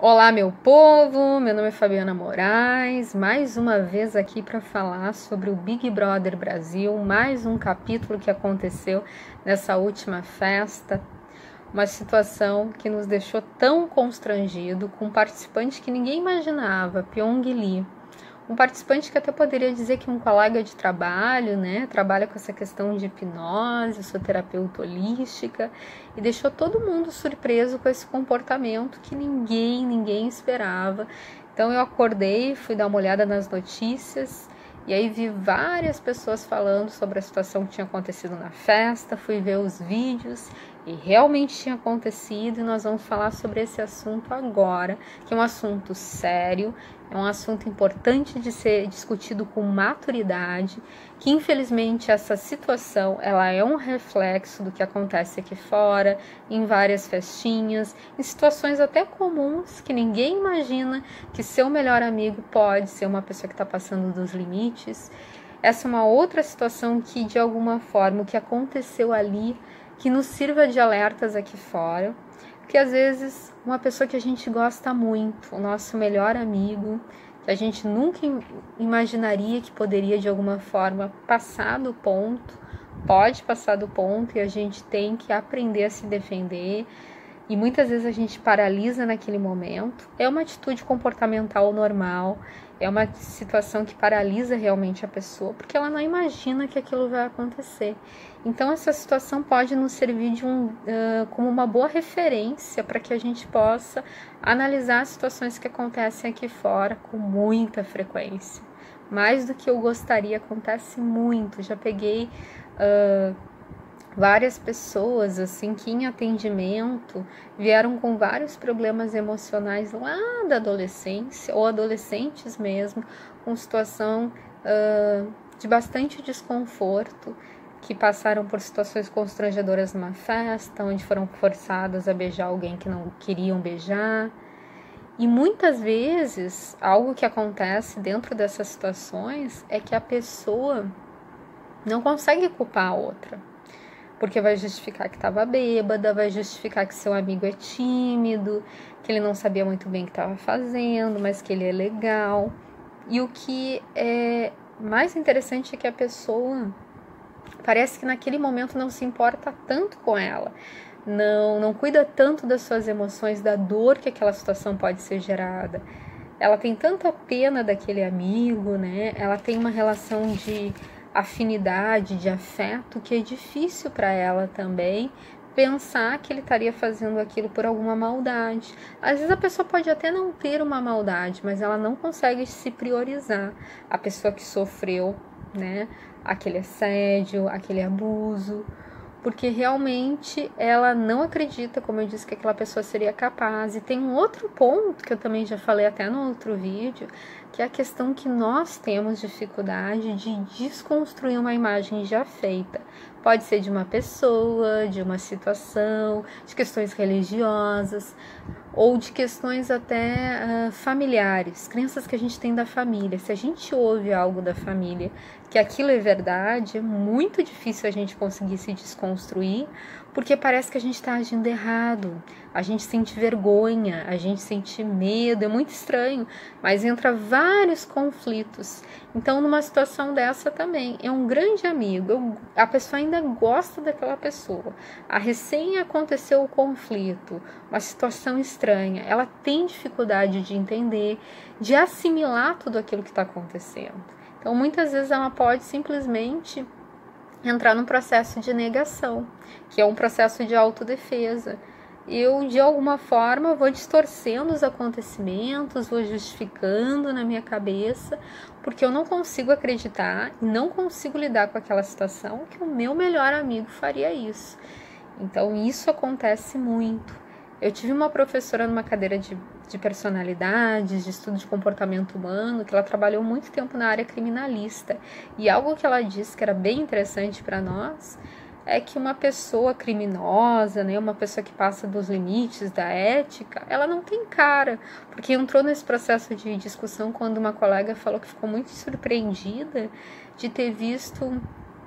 Olá, meu povo, meu nome é Fabiana Moraes, mais uma vez aqui para falar sobre o Big Brother Brasil, mais um capítulo que aconteceu nessa última festa, uma situação que nos deixou tão constrangido, com um participante que ninguém imaginava, Pyong Lee. Um participante que até poderia dizer que um colega de trabalho, né, trabalha com essa questão de hipnose, sou terapeuta holística, e deixou todo mundo surpreso com esse comportamento que ninguém esperava. Então eu acordei, fui dar uma olhada nas notícias, e aí vi várias pessoas falando sobre a situação que tinha acontecido na festa, fui ver os vídeos, e realmente tinha acontecido, e nós vamos falar sobre esse assunto agora, que é um assunto sério, é um assunto importante de ser discutido com maturidade, que infelizmente essa situação ela é um reflexo do que acontece aqui fora, em várias festinhas, em situações até comuns que ninguém imagina que seu melhor amigo pode ser uma pessoa que está passando dos limites. Essa é uma outra situação que de alguma forma o que aconteceu ali que nos sirva de alertas aqui fora, porque às vezes uma pessoa que a gente gosta muito, o nosso melhor amigo, que a gente nunca imaginaria que poderia de alguma forma passar do ponto, pode passar do ponto e a gente tem que aprender a se defender. E muitas vezes a gente paralisa naquele momento. É uma atitude comportamental normal, é uma situação que paralisa realmente a pessoa, porque ela não imagina que aquilo vai acontecer. Então essa situação pode nos servir como uma boa referência para que a gente possa analisar as situações que acontecem aqui fora com muita frequência. Mais do que eu gostaria, acontece muito. Já peguei várias pessoas assim que em atendimento vieram com vários problemas emocionais lá da adolescência ou adolescentes mesmo, com situação de bastante desconforto, que passaram por situações constrangedoras numa festa, onde foram forçadas a beijar alguém que não queriam beijar. E muitas vezes algo que acontece dentro dessas situações é que a pessoa não consegue culpar a outra, porque vai justificar que estava bêbada, vai justificar que seu amigo é tímido, que ele não sabia muito bem o que estava fazendo, mas que ele é legal. E o que é mais interessante é que a pessoa parece que naquele momento não se importa tanto com ela, não cuida tanto das suas emoções, da dor que aquela situação pode ser gerada. Ela tem tanta pena daquele amigo, né? Ela tem uma relação de afinidade, de afeto, que é difícil para ela também pensar que ele estaria fazendo aquilo por alguma maldade. Às vezes a pessoa pode até não ter uma maldade, mas ela não consegue se priorizar. A pessoa que sofreu, né, aquele assédio, aquele abuso, porque realmente ela não acredita, como eu disse, que aquela pessoa seria capaz. E tem um outro ponto que eu também já falei até no outro vídeo, que é a questão que nós temos dificuldade de desconstruir uma imagem já feita. Pode ser de uma pessoa, de uma situação, de questões religiosas ou de questões até familiares, crenças que a gente tem da família. Se a gente ouve algo da família que aquilo é verdade, é muito difícil a gente conseguir se desconstruir, porque parece que a gente está agindo errado, a gente sente vergonha, a gente sente medo, é muito estranho, mas entra vários conflitos. Então, numa situação dessa também, é um grande amigo, a pessoa ainda gosta daquela pessoa, recém aconteceu o conflito, uma situação estranha, ela tem dificuldade de entender, de assimilar tudo aquilo que está acontecendo. Então, muitas vezes ela pode simplesmente entrar num processo de negação, que é um processo de autodefesa. Eu, de alguma forma, vou distorcendo os acontecimentos, vou justificando na minha cabeça, porque eu não consigo acreditar e não consigo lidar com aquela situação que o meu melhor amigo faria isso. Então, isso acontece muito. Eu tive uma professora numa cadeira de personalidades, de estudo de comportamento humano, que ela trabalhou muito tempo na área criminalista. E algo que ela disse que era bem interessante para nós é que uma pessoa criminosa, né, uma pessoa que passa dos limites da ética, ela não tem cara. Porque entrou nesse processo de discussão quando uma colega falou que ficou muito surpreendida de ter visto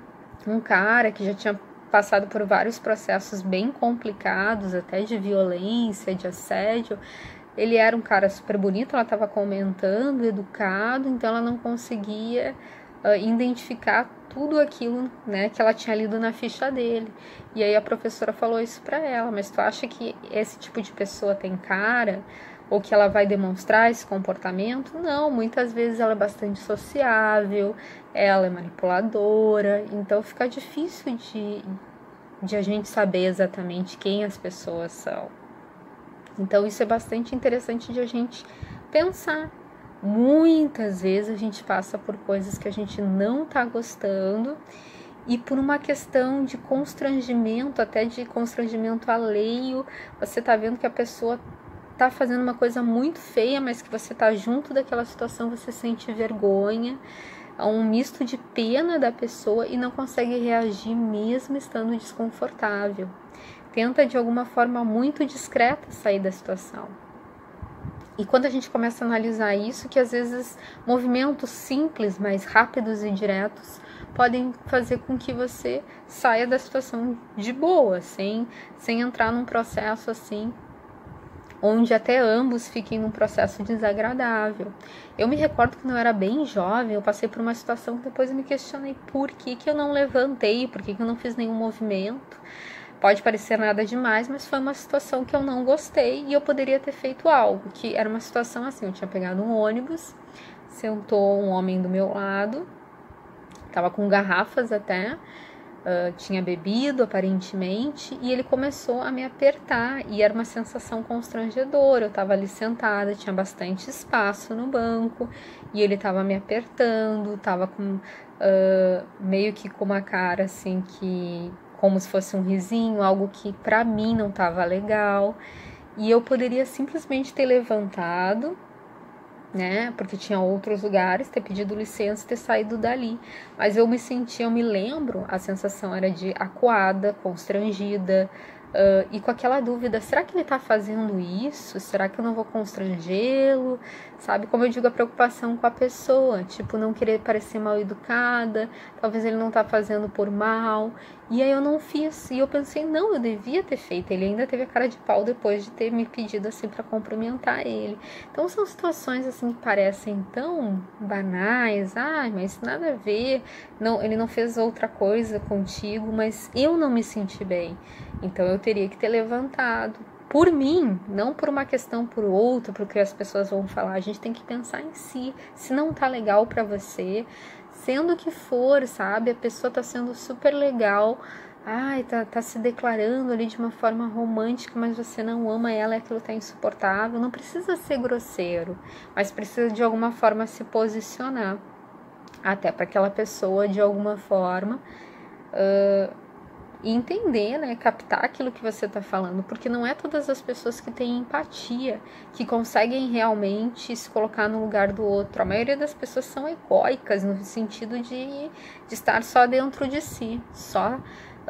um cara que já tinha passado por vários processos bem complicados, até de violência, de assédio, ele era um cara super bonito, ela estava comentando, educado, então ela não conseguia identificar tudo aquilo, né, que ela tinha lido na ficha dele. E aí a professora falou isso para ela: mas tu acha que esse tipo de pessoa tem cara? Ou que ela vai demonstrar esse comportamento? Não, muitas vezes ela é bastante sociável, ela é manipuladora, então fica difícil de a gente saber exatamente quem as pessoas são. Então isso é bastante interessante de a gente pensar. Muitas vezes a gente passa por coisas que a gente não tá gostando e por uma questão de constrangimento, até de constrangimento alheio, você tá vendo que a pessoa tá fazendo uma coisa muito feia, mas que você tá junto daquela situação, você sente vergonha, um misto de pena da pessoa e não consegue reagir mesmo estando desconfortável. Tenta de alguma forma muito discreta sair da situação. E quando a gente começa a analisar isso, que às vezes movimentos simples, mais rápidos e diretos, podem fazer com que você saia da situação de boa, sem entrar num processo assim, onde até ambos fiquem num processo desagradável. Eu me recordo que quando eu era bem jovem, eu passei por uma situação que depois eu me questionei por que eu não levantei, por que eu não fiz nenhum movimento. Pode parecer nada demais, mas foi uma situação que eu não gostei e eu poderia ter feito algo, que era uma situação assim: eu tinha pegado um ônibus, sentou um homem do meu lado, tava com garrafas até, tinha bebido aparentemente, e ele começou a me apertar e era uma sensação constrangedora. Eu tava ali sentada, tinha bastante espaço no banco e ele tava me apertando, tava com meio que com uma cara assim que... como se fosse um risinho, algo que pra mim não estava legal. E eu poderia simplesmente ter levantado, né, porque tinha outros lugares, ter pedido licença e ter saído dali. Mas eu me lembro, a sensação era de acuada, constrangida, e com aquela dúvida: será que ele tá fazendo isso? Será que eu não vou constrangê-lo? Sabe, como eu digo, a preocupação com a pessoa, tipo, não querer parecer mal educada, talvez ele não tá fazendo por mal. E aí eu não fiz, e eu pensei: não, eu devia ter feito. Ele ainda teve a cara de pau depois de ter me pedido assim para cumprimentar ele. Então são situações assim que parecem tão banais, mas nada a ver, não, ele não fez outra coisa contigo, mas eu não me senti bem, então eu teria que ter levantado. Por mim, não por uma questão por outro, porque as pessoas vão falar. A gente tem que pensar em si. Se não tá legal pra você, sendo que for, sabe? A pessoa tá sendo super legal, tá se declarando ali de uma forma romântica, mas você não ama ela e aquilo tá insuportável. Não precisa ser grosseiro, mas precisa de alguma forma se posicionar, até para aquela pessoa de alguma forma e entender, né, captar aquilo que você está falando, porque não é todas as pessoas que têm empatia, que conseguem realmente se colocar no lugar do outro. A maioria das pessoas são egóicas, no sentido de estar só dentro de si, só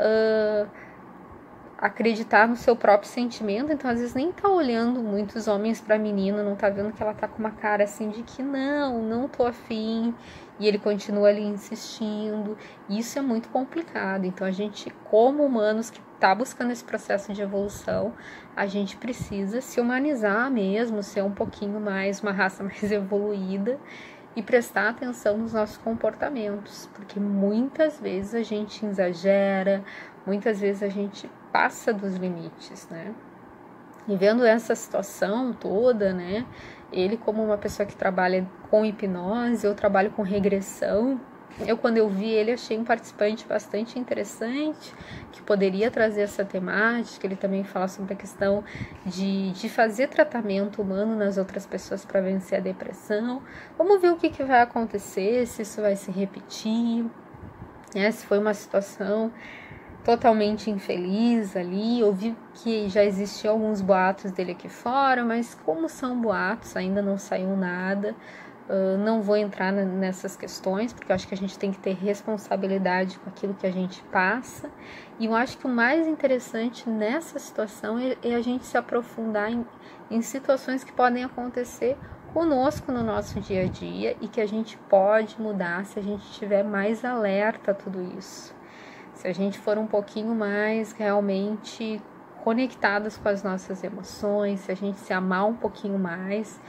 acreditar no seu próprio sentimento. Então às vezes nem tá olhando muitos homens pra menina, não tá vendo que ela tá com uma cara assim de que não tô afim, e ele continua ali insistindo. Isso é muito complicado. Então a gente, como humanos que tá buscando esse processo de evolução, a gente precisa se humanizar mesmo, ser um pouquinho mais, uma raça mais evoluída, e prestar atenção nos nossos comportamentos, porque muitas vezes a gente exagera, muitas vezes a gente passa dos limites, né? E vendo essa situação toda, né, ele como uma pessoa que trabalha com hipnose, eu trabalho com regressão, quando eu vi ele, achei um participante bastante interessante, que poderia trazer essa temática. Ele também fala sobre a questão de fazer tratamento humano nas outras pessoas para vencer a depressão. Vamos ver o que vai acontecer, se isso vai se repetir, né, se foi uma situação totalmente infeliz ali. Eu vi que já existiam alguns boatos dele aqui fora, mas como são boatos, ainda não saiu nada. Não vou entrar nessas questões, porque eu acho que a gente tem que ter responsabilidade com aquilo que a gente passa. E eu acho que o mais interessante nessa situação é a gente se aprofundar em situações que podem acontecer conosco no nosso dia a dia e que a gente pode mudar se a gente estiver mais alerta a tudo isso. Se a gente for um pouquinho mais realmente conectadas com as nossas emoções, se a gente se amar um pouquinho mais.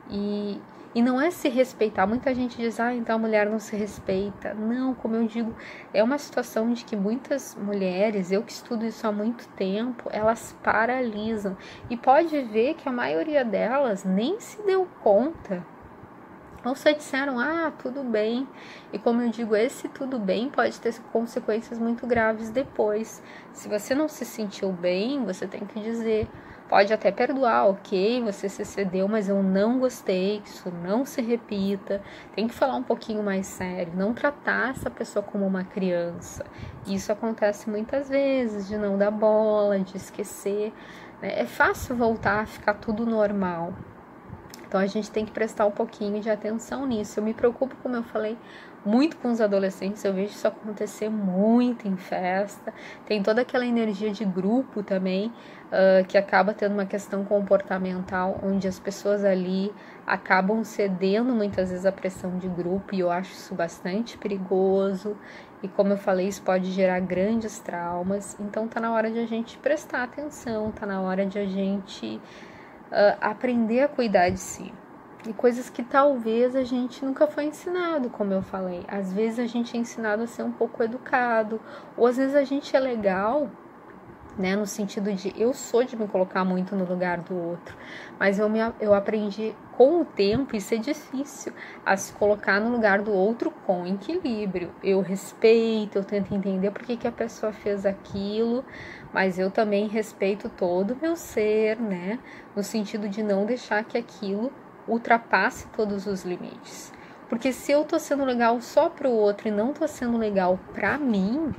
E não é se respeitar. Muita gente diz, então a mulher não se respeita. Não, como eu digo, é uma situação de que muitas mulheres, eu que estudo isso há muito tempo, elas paralisam. E pode ver que a maioria delas nem se deu conta. Ou só disseram, tudo bem. E como eu digo, esse tudo bem pode ter consequências muito graves depois. Se você não se sentiu bem, você tem que dizer... Pode até perdoar, ok, você se cedeu, mas eu não gostei, que isso não se repita. Tem que falar um pouquinho mais sério, não tratar essa pessoa como uma criança. Isso acontece muitas vezes, de não dar bola, de esquecer. Né? É fácil voltar a ficar tudo normal. Então a gente tem que prestar um pouquinho de atenção nisso. Eu me preocupo, como eu falei, muito com os adolescentes, eu vejo isso acontecer muito em festa. Tem toda aquela energia de grupo também, que acaba tendo uma questão comportamental, onde as pessoas ali acabam cedendo muitas vezes à pressão de grupo, e eu acho isso bastante perigoso. E como eu falei, isso pode gerar grandes traumas. Então tá na hora de a gente prestar atenção, tá na hora de a gente aprender a cuidar de si. E coisas que talvez a gente nunca foi ensinado, como eu falei. Às vezes a gente é ensinado a ser um pouco educado, ou às vezes a gente é legal, né, no sentido de eu sou de me colocar muito no lugar do outro, mas eu aprendi com o tempo, isso é difícil, a se colocar no lugar do outro com equilíbrio. Eu respeito, eu tento entender por que a pessoa fez aquilo, mas eu também respeito todo o meu ser, né, no sentido de não deixar que aquilo ultrapasse todos os limites. Porque se eu tô sendo legal só pro outro e não tô sendo legal pra mim,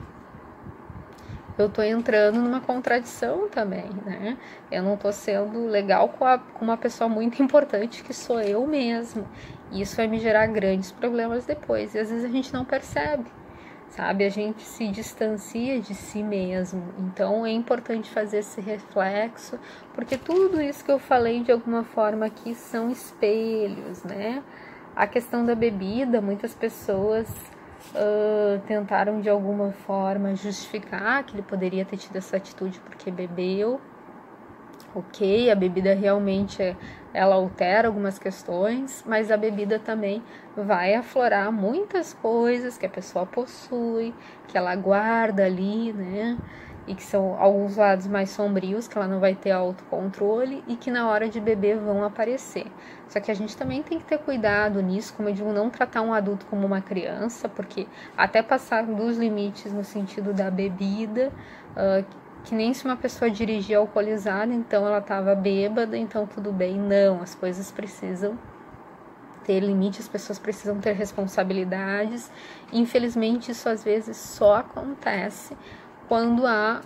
eu tô entrando numa contradição também, né? Eu não tô sendo legal com uma pessoa muito importante que sou eu mesma. E isso vai me gerar grandes problemas depois. E às vezes a gente não percebe, sabe? A gente se distancia de si mesmo. Então é importante fazer esse reflexo, porque tudo isso que eu falei de alguma forma aqui são espelhos, né? A questão da bebida, muitas pessoas tentaram de alguma forma justificar que ele poderia ter tido essa atitude porque bebeu. Ok, a bebida realmente ela altera algumas questões, mas a bebida também vai aflorar muitas coisas que a pessoa possui, que ela guarda ali, né? E que são alguns lados mais sombrios, que ela não vai ter autocontrole e que na hora de beber vão aparecer. Só que a gente também tem que ter cuidado nisso, como eu digo, não tratar um adulto como uma criança, porque até passar dos limites no sentido da bebida, que nem se uma pessoa dirigia alcoolizada, então ela estava bêbada, então tudo bem. Não, as coisas precisam ter limite, as pessoas precisam ter responsabilidades. Infelizmente, isso às vezes só acontece quando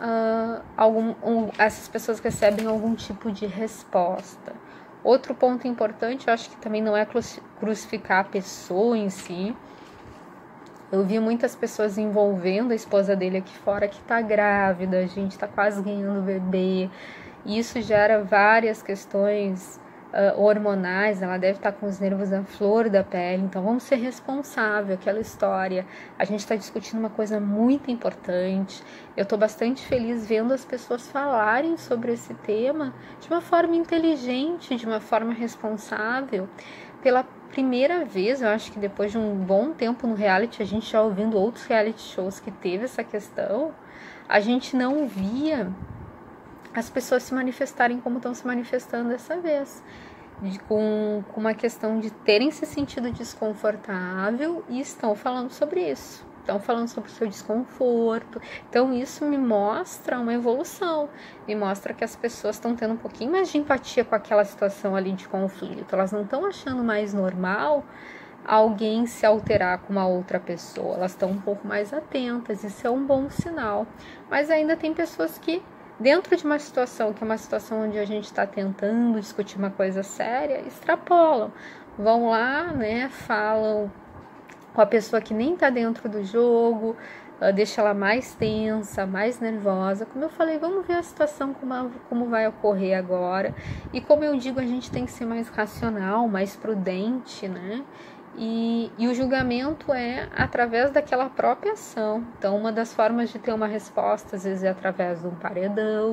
essas pessoas recebem algum tipo de resposta. Outro ponto importante, eu acho que também não é crucificar a pessoa em si. Eu vi muitas pessoas envolvendo a esposa dele aqui fora que tá grávida, a gente tá quase ganhando bebê. E isso gera várias questões hormonais, ela deve estar com os nervos à flor da pele. Então vamos ser responsáveis, aquela história. A gente está discutindo uma coisa muito importante. Eu estou bastante feliz vendo as pessoas falarem sobre esse tema de uma forma inteligente, de uma forma responsável. Pela primeira vez, eu acho que depois de um bom tempo no reality, a gente já ouvindo outros reality shows que teve essa questão, a gente não via as pessoas se manifestarem como estão se manifestando dessa vez, com uma questão de terem se sentido desconfortável e estão falando sobre isso. Estão falando sobre o seu desconforto. Então isso me mostra uma evolução, me mostra que as pessoas estão tendo um pouquinho mais de empatia com aquela situação ali de conflito. Elas não estão achando mais normal alguém se alterar com uma outra pessoa. Elas estão um pouco mais atentas, isso é um bom sinal. Mas ainda tem pessoas que, dentro de uma situação que é uma situação onde a gente está tentando discutir uma coisa séria, extrapolam. Vão lá, né, falam com a pessoa que nem está dentro do jogo, deixa ela mais tensa, mais nervosa. Como eu falei, vamos ver a situação como vai ocorrer agora. E como eu digo, a gente tem que ser mais racional, mais prudente, né? E o julgamento é através daquela própria ação. Então, uma das formas de ter uma resposta, às vezes, é através de um paredão,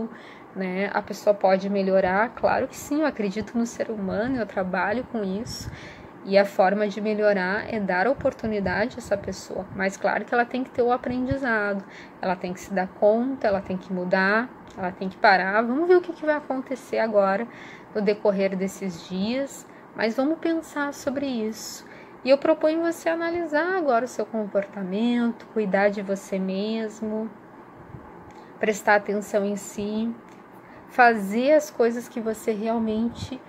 né? A pessoa pode melhorar, claro que sim, eu acredito no ser humano, eu trabalho com isso. E a forma de melhorar é dar oportunidade a essa pessoa. Mas claro que ela tem que ter o aprendizado, ela tem que se dar conta, ela tem que mudar, ela tem que parar. Vamos ver o que vai acontecer agora no decorrer desses dias, mas vamos pensar sobre isso. E eu proponho você analisar agora o seu comportamento, cuidar de você mesmo, prestar atenção em si, fazer as coisas que você realmente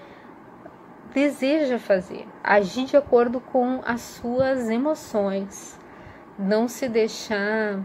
deseja fazer, agir de acordo com as suas emoções, não se deixar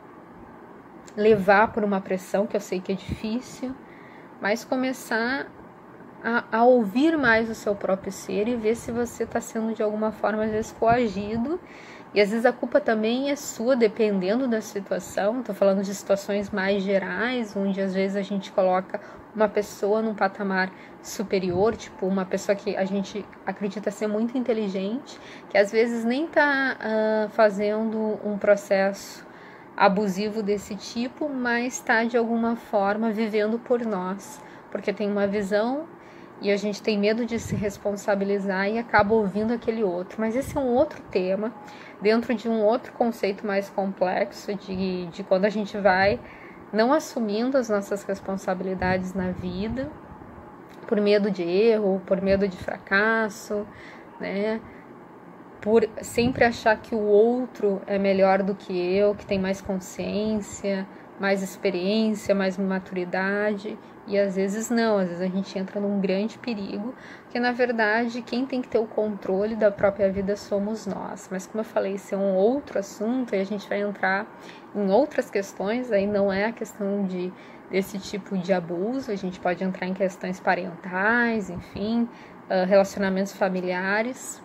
levar por uma pressão, que eu sei que é difícil, mas começar a ouvir mais o seu próprio ser e ver se você está sendo de alguma forma às vezes coagido. E às vezes a culpa também é sua, dependendo da situação. Estou falando de situações mais gerais, onde às vezes a gente coloca uma pessoa num patamar superior, tipo uma pessoa que a gente acredita ser muito inteligente, que às vezes nem está fazendo um processo abusivo desse tipo, mas está de alguma forma vivendo por nós, porque tem uma visão e a gente tem medo de se responsabilizar e acaba ouvindo aquele outro. Mas esse é um outro tema, dentro de um outro conceito mais complexo, de quando a gente vai não assumindo as nossas responsabilidades na vida, por medo de erro, por medo de fracasso, né? Por sempre achar que o outro é melhor do que eu, que tem mais consciência, mais experiência, mais maturidade. E às vezes não, às vezes a gente entra num grande perigo, porque na verdade quem tem que ter o controle da própria vida somos nós. Mas como eu falei, isso é um outro assunto e a gente vai entrar em outras questões, aí não é a questão desse tipo de abuso, a gente pode entrar em questões parentais, enfim, relacionamentos familiares,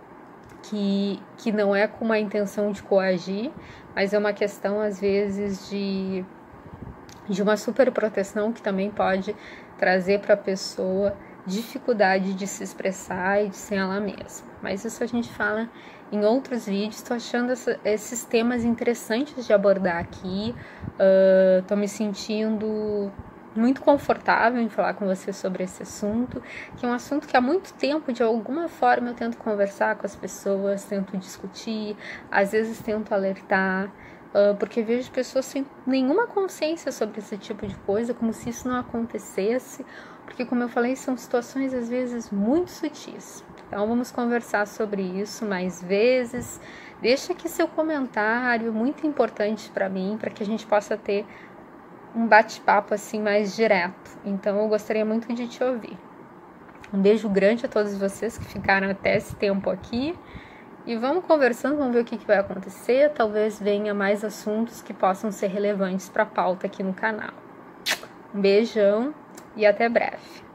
que não é com uma intenção de coagir, mas é uma questão às vezes de uma superproteção que também pode trazer para a pessoa dificuldade de se expressar e de ser ela mesma. Mas isso a gente fala em outros vídeos. Estou achando esses temas interessantes de abordar aqui. Estou me sentindo muito confortável em falar com você sobre esse assunto, que é um assunto que há muito tempo, de alguma forma, eu tento conversar com as pessoas, tento discutir, às vezes tento alertar, porque vejo pessoas sem nenhuma consciência sobre esse tipo de coisa, como se isso não acontecesse, porque, como eu falei, são situações às vezes muito sutis. Então vamos conversar sobre isso mais vezes. Deixa aqui seu comentário, muito importante para mim, para que a gente possa ter um bate-papo assim mais direto. Então eu gostaria muito de te ouvir. Um beijo grande a todos vocês que ficaram até esse tempo aqui. E vamos conversando, vamos ver o que vai acontecer. Talvez venha mais assuntos que possam ser relevantes para a pauta aqui no canal. Um beijão e até breve.